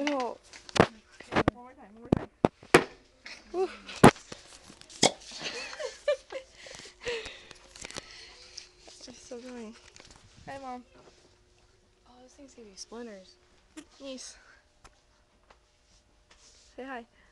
No. Okay, one more time, one more time. Woo. It's still going. Hi, Mom. Oh, those things give you splinters. Niece. Say hi.